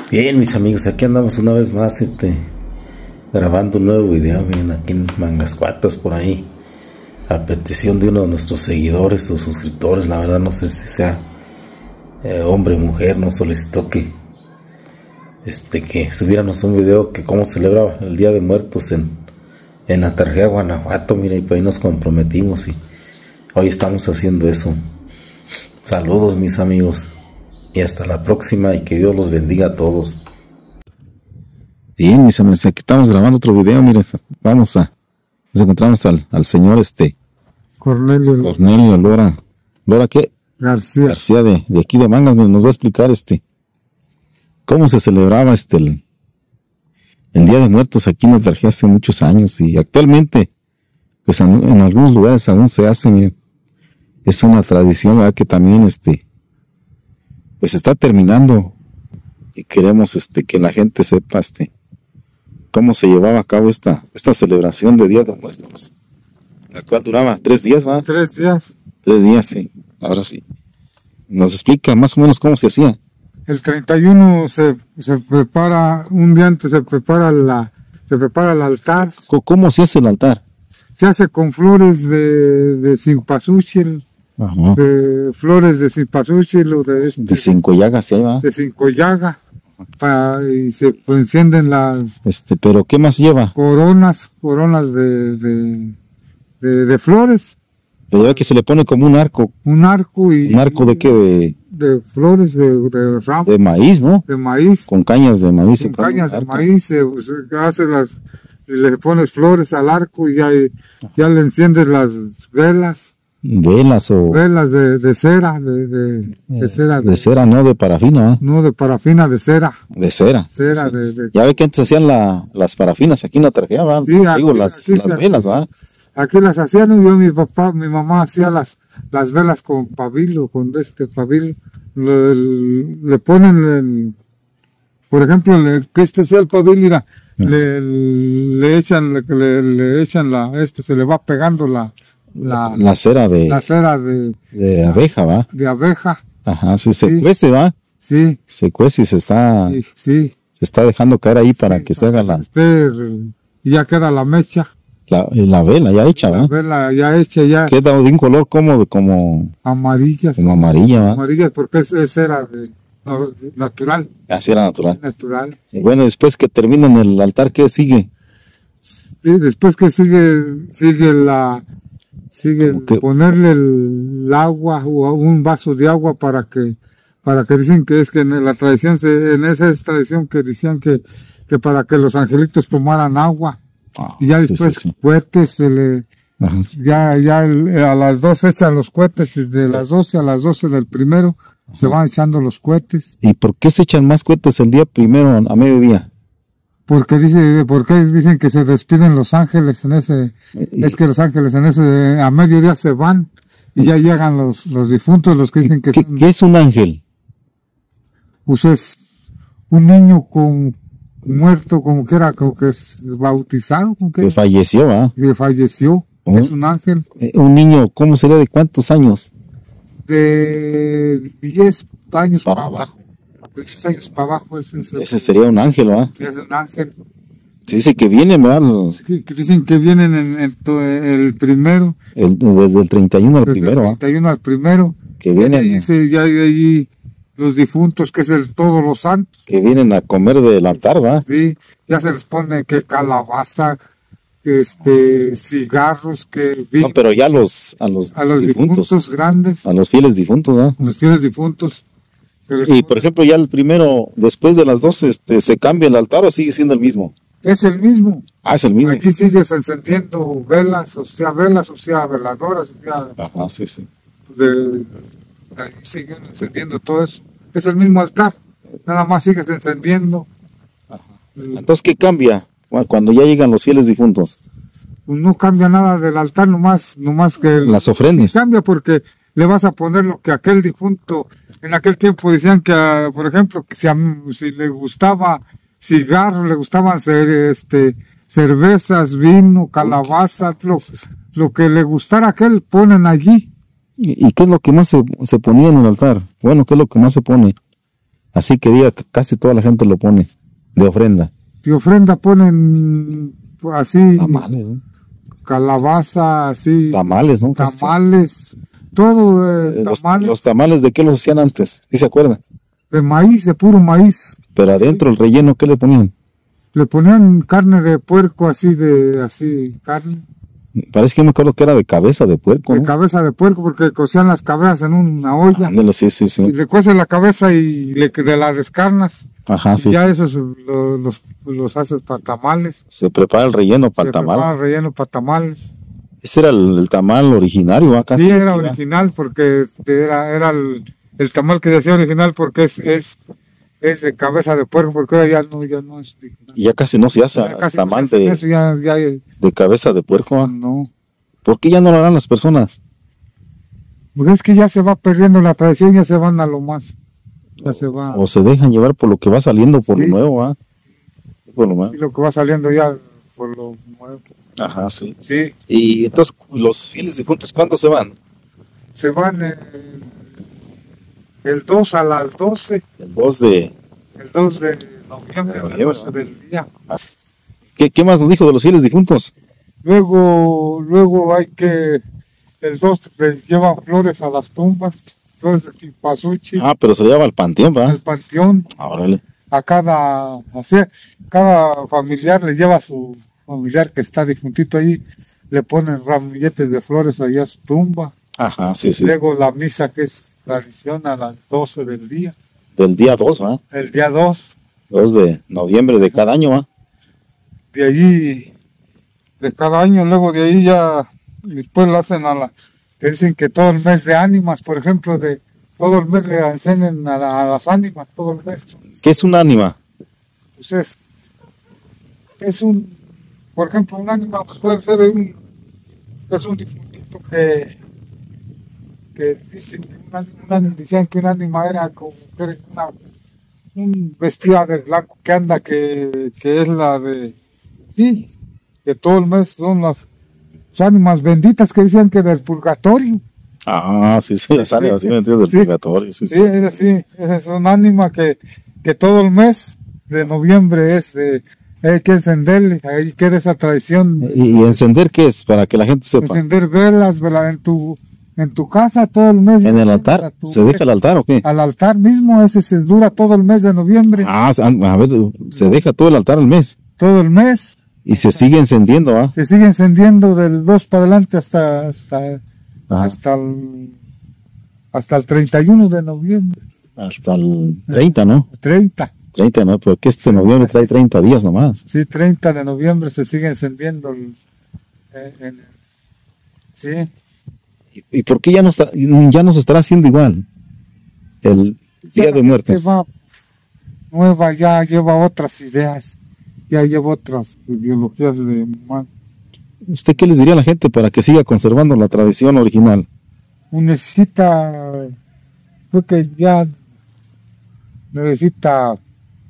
Bien, mis amigos, aquí andamos una vez más grabando un nuevo video, miren, aquí en Mangascuatas, por ahí, a petición de uno de nuestros seguidores o suscriptores. La verdad no sé si sea hombre o mujer, nos solicitó que subiéramos un video que cómo celebraba el Día de Muertos en Atarjea, Guanajuato. Mira, y por ahí nos comprometimos y hoy estamos haciendo eso. Saludos, mis amigos, y hasta la próxima, y que Dios los bendiga a todos. Bien, mis amigos, aquí estamos grabando otro video. Miren, nos encontramos al señor Cornelio Lora ¿qué? García de aquí de Mangas. Miren, nos va a explicar cómo se celebraba el Día de Muertos aquí en Atarjea hace muchos años, y actualmente pues en algunos lugares aún se hace. Miren, es una tradición, ¿verdad?, que también pues está terminando, y queremos que la gente sepa cómo se llevaba a cabo esta celebración de Día de Muertos, la cual duraba 3 días, ¿va? 3 días. 3 días, sí. Ahora sí. Nos explica más o menos cómo se hacía. El 31 se prepara, un día antes se prepara el altar. ¿Cómo se hace el altar? Se hace con flores de cempasúchil. Ajá. De flores de cempasúchil o de 5 llagas, ¿sí? ¿Va? De 5 llagas. Y se encienden las pero ¿qué más lleva? Coronas de flores. Pero ya que se le pone como un arco. ¿Un arco de qué? De flores de ramo. De maíz, ¿no? De maíz. Con cañas de maíz. Con cañas de maíz se hace y le pones flores al arco, y ya le enciendes las velas. Velas de cera, de cera. De cera, no de parafina, ¿eh? No de parafina, de cera. De cera. Cera, sí. Ya ve que antes hacían las parafinas aquí en la Atarjea, ¿va? Sí, digo, las velas, ¿va? Aquí las hacían, mi mamá hacía las velas con pabilo, pabilo. Le ponen, por ejemplo, que sea el pabilo, mira, le echan se le va pegando la cera de abeja, ¿va? De abeja. Ajá, sí, se cuece, ¿va? Sí. Se cuece y se está dejando caer ahí para que se haga y ya queda la mecha. La vela ya hecha, ¿va? La vela ya hecha, ya. Queda de un color como amarilla. Como amarilla, ¿va? Amarilla porque es cera natural. Así era natural. Natural. Y bueno, después que terminan el altar, ¿qué sigue? Sí, después que sigue ponerle el agua o un vaso de agua para que dicen que es que en la tradición, en esa tradición que decían que para que los angelitos tomaran agua. Y ya después sí. Cohetes ya a las 12 echan los cohetes, y de las 12 a las 12 del primero se van echando los cohetes. ¿Y por qué se echan más cohetes el día primero a mediodía? Porque dicen que se despiden los ángeles es que los ángeles a mediodía se van y ya llegan los difuntos, los que dicen que ¿Qué es un ángel? Pues es un niño muerto, como que es bautizado, que falleció, ¿ah? Que falleció, es un ángel. Un niño, ¿cómo sería? ¿De cuántos años? De 10 años para abajo. 10 años para abajo. Ese sería un ángel, ¿ah? Es un ángel. Se dice que vienen, ¿verdad? Que dicen que vienen en el primero. Desde el 31 al primero, ¿ah? 31 al primero. Que vienen. Ya de allí los difuntos, que es todos los santos. Que vienen a comer del altar, ¿va? Sí, ya se les pone que calabaza, cigarros, que vino. No, pero ya a los difuntos grandes. A los fieles difuntos, ¿ah? Los fieles difuntos. Y por ejemplo, ya el primero, después de las 12, ¿se cambia el altar o sigue siendo el mismo? Es el mismo. Ah, es el mismo. Aquí sigues encendiendo velas, o sea veladoras, o sea. Ajá, sí. Ahí siguen encendiendo todo eso. Es el mismo altar. Nada más sigues encendiendo. Ajá. Entonces, ¿qué cambia cuando ya llegan los fieles difuntos? Pues no cambia nada del altar, nomás que las ofrendas. Cambia porque le vas a poner lo que aquel difunto, en aquel tiempo decían que, por ejemplo, que si le gustaba cigarro, le gustaban cervezas, vino, calabaza, lo que le gustara a aquel ponen allí. ¿Y qué es lo que más se ponía en el altar? Bueno, ¿qué es lo que más se pone? Así que diga que casi toda la gente lo pone de ofrenda. De ofrenda ponen así, Tamales, ¿no? calabaza, así, Tamales, ¿no? tamales, todo, Los tamales tamales, ¿de qué los hacían antes? ¿Sí se acuerdan? de maíz, de puro maíz. Pero adentro el relleno, ¿qué le ponían? Le ponían carne de puerco, carne Parece que yo me acuerdo que era de cabeza de puerco, de ¿no? cabeza de puerco, porque cocían las cabezas en una olla. Ándale, sí, sí, sí. Y le cueces la cabeza y de las descarnas. Ajá, Y sí, ya sí. esos los haces para tamales. Se prepara el relleno para el Se prepara tamal. el relleno para tamales. Ese era el tamal originario, ¿va? Casi. Sí, era original porque era el tamal que decía original porque es de cabeza de puerco, porque ahora ya no es original. Y ya casi no se hace Ya casi tamal no se hace eso, ya de cabeza de puerco, ¿va? no. ¿Por qué ya no lo harán las personas? Pues es que ya se va perdiendo la tradición, ya se van a lo más. Ya se va. O se dejan llevar por lo que va saliendo, por Sí. lo nuevo, ¿va? Por lo nuevo. Y lo que va saliendo ya por lo nuevo. Ajá, sí. Sí, Y entonces, los fieles difuntos, ¿cuándo se van? se van el 2 a las 12, El 2 de... el 2 de noviembre, a las Noviembre. 12 del día. ¿Qué más nos dijo de los fieles difuntos? Luego hay que, el 2 les llevan flores a las tumbas, flores de cempasúchil, Ah, pero se lleva al panteón, ¿va? al panteón, Órale. a cada familiar le lleva a su familiar que está difuntito ahí, le ponen ramilletes de flores allá a su tumba. Ajá, sí, sí. Luego la misa que es tradición a las 12 del día, Del día 2, ¿va? el día 2, 2 de noviembre de cada año, ¿va? de allí, de cada año, luego de ahí ya, después lo hacen que dicen que todo el mes de ánimas, por ejemplo, de todo el mes le enseñan a las ánimas, todo el mes. ¿Qué es un ánima? Pues es por ejemplo, un ánima pues puede ser es un difuntito que dicen que decían que un ánima era como que era un vestido de blanco que anda, que es la de, sí, que todo el mes son las ánimas benditas que decían que del purgatorio. Ah, sí, sí, las ánimas, sí, me entiendes, del Sí. purgatorio, sí, sí. Sí, es un ánima que todo el mes de noviembre hay que encenderle, hay que esa tradición, ¿Y encender qué es? Para que la gente sepa. encender velas, en tu casa todo el mes. ¿En el altar? ¿Se deja el altar o qué? Al altar mismo, ese se dura todo el mes de noviembre, Ah, a ver, se deja todo el altar al mes todo el mes, y se sigue encendiendo, ¿va? se sigue encendiendo del 2 para adelante Ajá. hasta el 31 de noviembre, Hasta el 30, ¿no? 30. 30, ¿no? Porque este noviembre trae 30 días nomás. Sí, 30 de noviembre se sigue encendiendo sí. ¿Y por qué ya no se estará haciendo igual el Día de Muertos? Nueva ya lleva otras ideas, ya lleva otras ideologías de más. ¿Usted qué les diría a la gente para que siga conservando la tradición original? Creo que ya necesita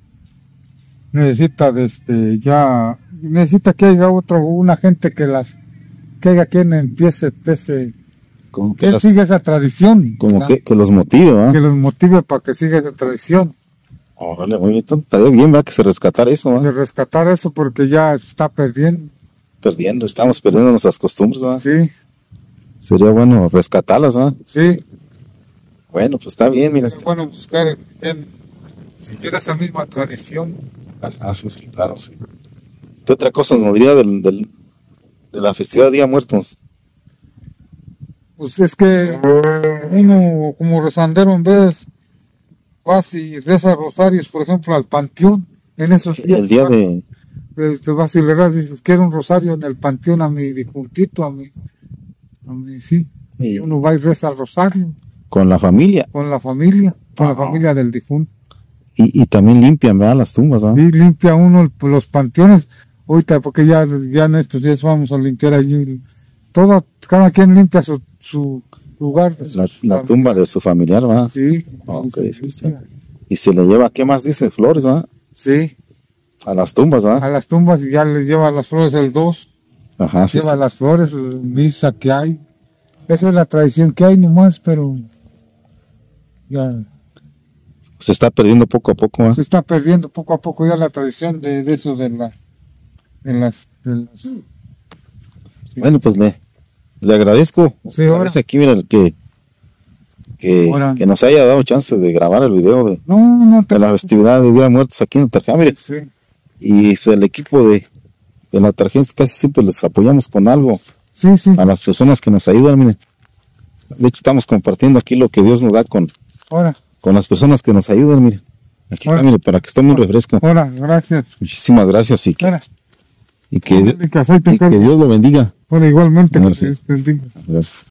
que haya una gente que haya quien empiece Como que siga esa tradición, como ¿verdad? que los motive, ¿va? Que los motive para que siga esa tradición. Órale, oye, esto estaría bien, ¿va? Que se rescatara eso, ¿va? Se rescatar eso porque ya se está perdiendo. Estamos perdiendo nuestras costumbres, ¿va? Sí, Sería bueno rescatarlas, ¿va? sí. Bueno, pues está bien, mira. Es bueno buscar si quiere esa misma tradición. Ah, sí, sí, claro, sí. ¿Qué otra cosa nos diría de la festividad de Día de Muertos? Pues es que uno como rezandero en vez vas y rezas rosarios, por ejemplo, al panteón en esos días. El día de... Te vas y le das, dices, quiero un rosario en el panteón a mi difuntito, a mi sí. Y uno va y reza el rosario Con la familia. con la familia del difunto. Y también limpian, ¿verdad? Las tumbas, ¿no? Sí, limpia uno los panteones, ahorita porque ya en estos días vamos a limpiar allí, cada quien limpia su lugar. La tumba de su familiar, ¿verdad? Sí. Ok, sí, sí. Y se le lleva, ¿qué más dice? Flores, ¿verdad? Sí, A las tumbas, ¿verdad? a las tumbas y ya les lleva las flores el 2, Ajá, sí. lleva las flores, la misa que hay. Esa es la tradición que hay nomás, pero ya Se está perdiendo poco a poco, ¿eh? Se está perdiendo poco a poco ya la tradición de eso de las sí. Bueno, pues le agradezco. Sí, ahora. Parece aquí, mira, que nos haya dado chance de grabar el video de la festividad de Día de Muertos aquí en Notarjea, mire. Sí. Y pues, el equipo de Notarjea casi siempre les apoyamos con algo. Sí, sí. A las personas que nos ayudan, mire. De hecho, estamos compartiendo aquí lo que Dios nos da con las personas que nos ayudan, mire. Aquí está, mire, para que esté muy refresco. Gracias. Muchísimas gracias y que Dios lo bendiga. Igualmente. Gracias.